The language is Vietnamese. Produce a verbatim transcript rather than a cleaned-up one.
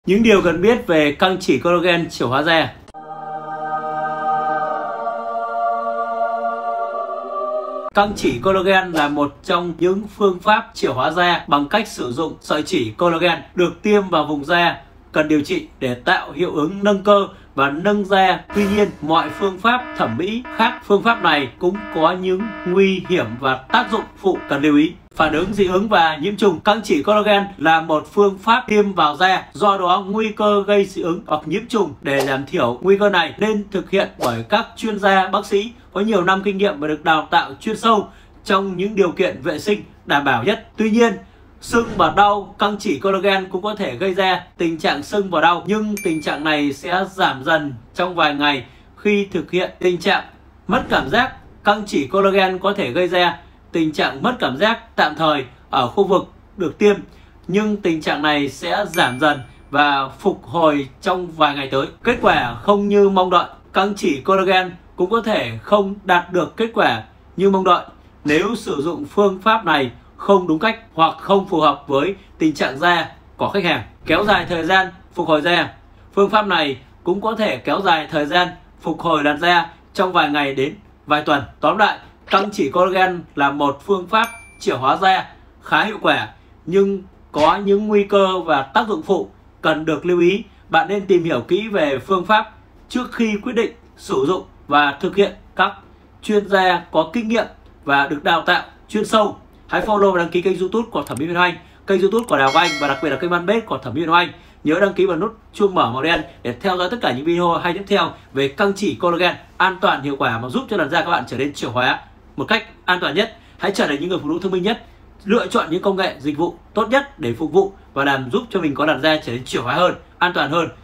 Những điều cần biết về căng chỉ collagen chiều hóa da. Căng chỉ collagen là một trong những phương pháp chiều hóa da bằng cách sử dụng sợi chỉ collagen được tiêm vào vùng da cần điều trị để tạo hiệu ứng nâng cơ và nâng da. Tuy nhiên, mọi phương pháp thẩm mỹ khác phương pháp này cũng có những nguy hiểm và tác dụng phụ cần lưu ý. Phản ứng dị ứng và nhiễm trùng. Căng chỉ collagen là một phương pháp tiêm vào da, do đó nguy cơ gây dị ứng hoặc nhiễm trùng. Để giảm thiểu nguy cơ này nên thực hiện bởi các chuyên gia bác sĩ có nhiều năm kinh nghiệm và được đào tạo chuyên sâu trong những điều kiện vệ sinh đảm bảo nhất. Tuy nhiên, sưng và đau căng chỉ collagen cũng có thể gây ra tình trạng sưng và đau, nhưng tình trạng này sẽ giảm dần trong vài ngày khi thực hiện. Tình trạng mất cảm giác. Căng chỉ collagen có thể gây ra tình trạng mất cảm giác tạm thời ở khu vực được tiêm, nhưng tình trạng này sẽ giảm dần và phục hồi trong vài ngày tới. Kết quả không như mong đợi. Căng chỉ collagen cũng có thể không đạt được kết quả như mong đợi nếu sử dụng phương pháp này không đúng cách hoặc không phù hợp với tình trạng da của khách hàng. Kéo dài thời gian phục hồi da. Phương pháp này cũng có thể kéo dài thời gian phục hồi làn da trong vài ngày đến vài tuần. Tóm lại, căng chỉ collagen là một phương pháp chiều hóa da khá hiệu quả, nhưng có những nguy cơ và tác dụng phụ cần được lưu ý. Bạn nên tìm hiểu kỹ về phương pháp trước khi quyết định sử dụng và thực hiện. Các chuyên gia có kinh nghiệm và được đào tạo chuyên sâu. Hãy follow và đăng ký kênh YouTube của Thẩm mỹ Việt Hoa Anh, kênh YouTube của Đào Hoa Anh và đặc biệt là kênh fanpage của Thẩm mỹ Việt Hoa Anh. Nhớ đăng ký vào nút chuông mở màu đen để theo dõi tất cả những video hay tiếp theo về căng chỉ collagen an toàn, hiệu quả và giúp cho làn da các bạn trở nên chiều hóa một cách an toàn nhất. Hãy trở thành những người phụ nữ thông minh nhất, lựa chọn những công nghệ dịch vụ tốt nhất để phục vụ và làm giúp cho mình có làn da trở nên chiều hóa hơn, an toàn hơn